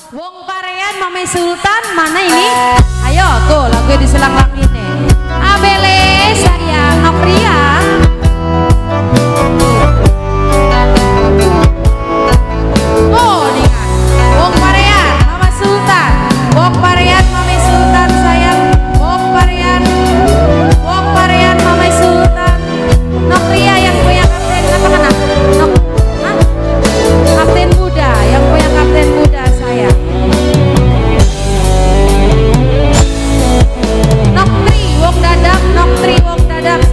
Wong Parean Mame Sultan mana ini? Ayo tuh lagu diselang lagi nih. Abele sayang Nopria. Oh nih Wong Parean Mama Sultan. Wong Parean Mame Sultan sayang. Wong Parean Mame Sultan. Nopria yang punya kapten apa-apa? Kapten muda yang punya kapten muda sayang. Noktri Wong Dadak, Noktri Wong Dadak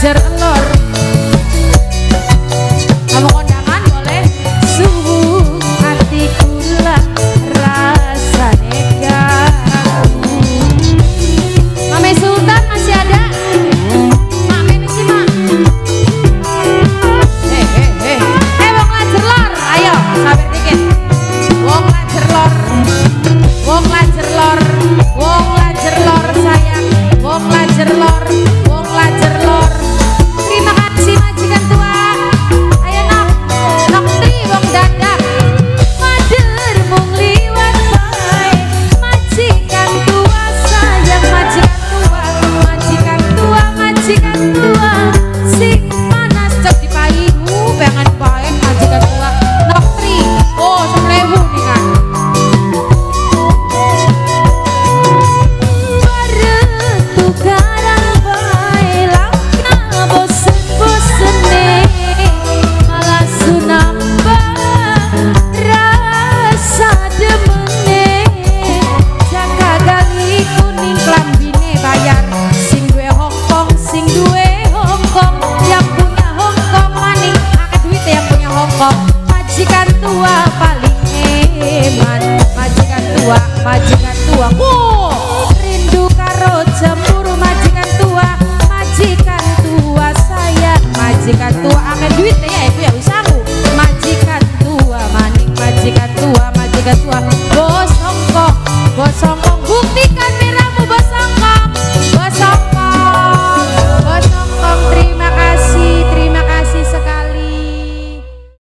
ngajar elor. Kamu kondangan boleh subuh hati kula rasa nega. Mame Sultan masih ada? Mak misi mak. Wong ngajar lor, ayo sabar dikit. Wong ngajar lor, wong ngajar lor, wong ngajar lor sayang, wong ngajar lor, wong ngajar lor. Terima kasih majikan tua. Ayo nok tri wong dadak. Mader mung liwat bae. Majikan tua sayang, majikan tua, majikan tua, majikan tua. Sing panas cok dipayu, pengen bae majikan tua. Nok tri, oh 1000 nih kan. Tukaran bae lakna bosen-bosene malah sunambah rasa demene. Jaga gali kuning klambine bayar sing duwe Hongkong, sing duwe Hongkong, yang punya Hongkong maning akeh duit yang punya Hongkong. Majikan tua paling eman, majikan tua, majikan